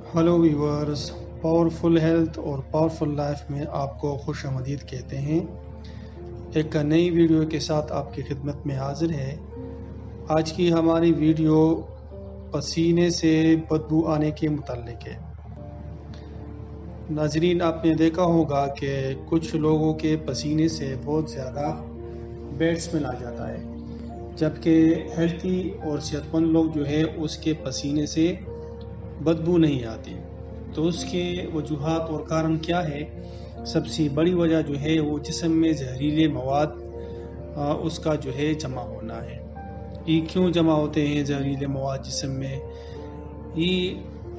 Hello viewers, powerful health और powerful life में आपको खुश आमदीद कहते हैं। एक नई वीडियो के साथ आपकी खिदमत में हाजिर है। आज की हमारी वीडियो पसीने से बदबू आने के मुताल्लिक है। नाजरीन, आपने देखा होगा कि कुछ लोगों के पसीने से बहुत ज़्यादा बैड स्मेल आ जाता है, जबकि हेल्थी और सेहतमंद लोग जो है उसके पसीने से बदबू नहीं आती। तो उसके वजूहात और कारण क्या है? सबसे बड़ी वजह जो है वो जिस्म में जहरीले मवाद उसका जो है जमा होना है। ये क्यों जमा होते हैं जहरीले मवाद जिस्म में? ये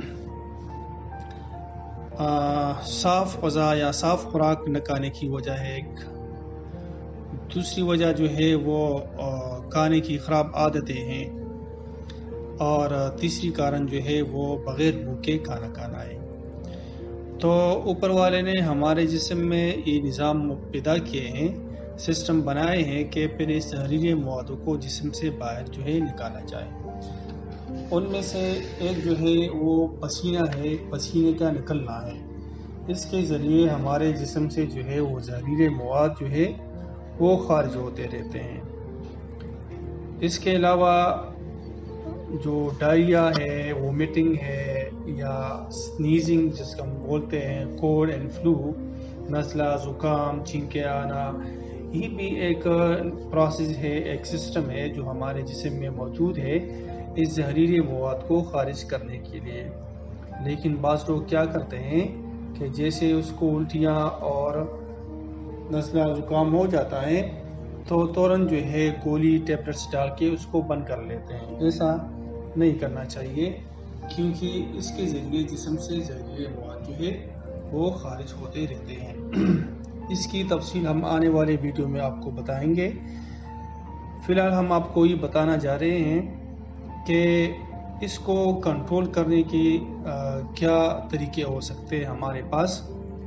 साफ ग़िज़ा या साफ खुराक न खाने की वजह है एक। दूसरी वजह जो है वो खाने की ख़राब आदतें हैं, और तीसरी कारण जो है वो बग़ैर भूखे खाना खाना है। तो ऊपर वाले ने हमारे जिस्म में ये निज़ाम पैदा किए हैं, सिस्टम बनाए हैं कि फिर इस जहरीले मवादों को जिस्म से बाहर जो है निकाला जाए। उनमें से एक जो है वो पसीना है, पसीने का निकलना है। इसके ज़रिए हमारे जिस्म से जो है वो जहरीले मवाद जो है वो खारिज होते रहते हैं। इसके अलावा जो डायरिया है, वोमिटिंग है, या स्नीजिंग जिसका हम बोलते हैं, कोल्ड एंड फ्लू, नज़ला, ज़ुकाम, छींके आना, ये भी एक प्रोसेस है, एक सिस्टम है जो हमारे जिस्म में मौजूद है इस जहरीले मवाद को खारिज करने के लिए। लेकिन बाज़ लोग क्या करते हैं कि जैसे उसको उल्टियाँ और नज़ला ज़ुकाम हो जाता है तो तुरंत जो है गोली टैबलेट्स डाल के उसको बंद कर लेते हैं। ऐसा नहीं करना चाहिए, क्योंकि इसके ज़रिए जिस्म से जहरीले मवाद जो है वो खारिज होते रहते हैं। इसकी तफसील हम आने वाले वीडियो में आपको बताएंगे। फ़िलहाल हम आपको ये बताना जा रहे हैं कि इसको कंट्रोल करने के क्या तरीके हो सकते हैं हमारे पास।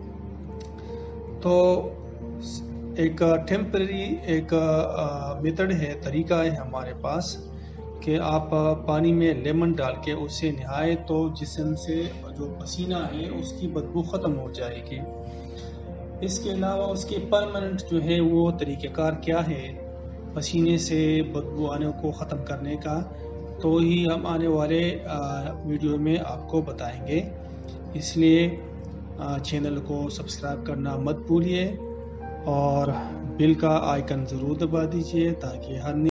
तो एक टेम्पररी एक मेथड है, तरीका है हमारे पास कि आप पानी में लेमन डाल के उससे नहाए तो जिस्म से जो पसीना है उसकी बदबू ख़त्म हो जाएगी। इसके अलावा उसके परमानेंट जो है वो तरीक़ेकार क्या है पसीने से बदबू आने को ख़त्म करने का, तो ही हम आने वाले वीडियो में आपको बताएंगे। इसलिए चैनल को सब्सक्राइब करना मत भूलिए और बेल का आइकन ज़रूर दबा दीजिए ताकि हर